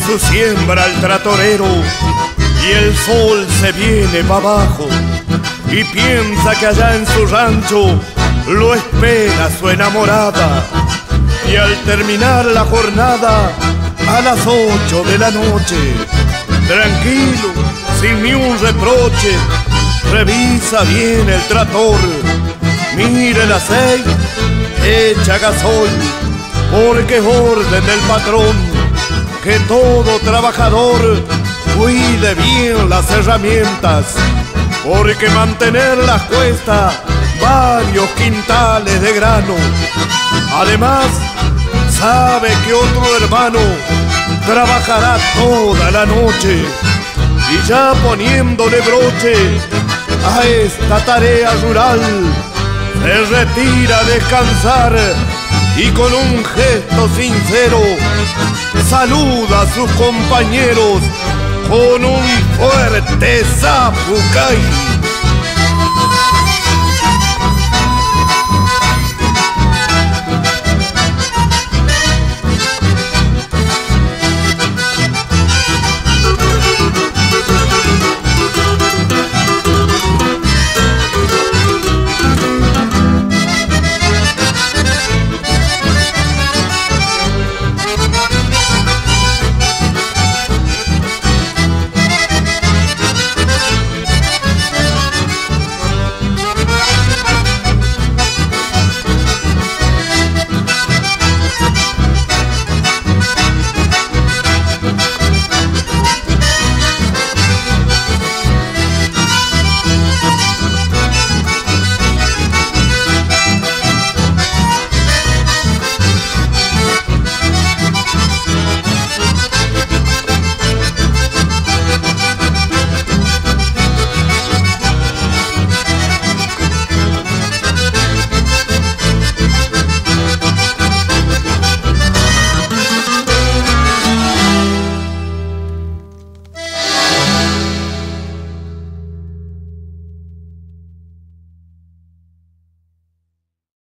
su siembra el tratorero y el sol se viene pa' abajo y piensa que allá en su rancho lo espera su enamorada. Y al terminar la jornada a las 8 de la noche, tranquilo, sin ni un reproche, revisa bien el trator, mire el aceite, echa gasoil, porque es orden del patrón que todo trabajador cuide bien las herramientas, porque mantenerlas cuesta varios quintales de grano. Además, sabe que otro hermano trabajará toda la noche y ya poniéndole broche a esta tarea rural, se retira a descansar y con un gesto sincero saluda a sus compañeros con un fuerte zapucay.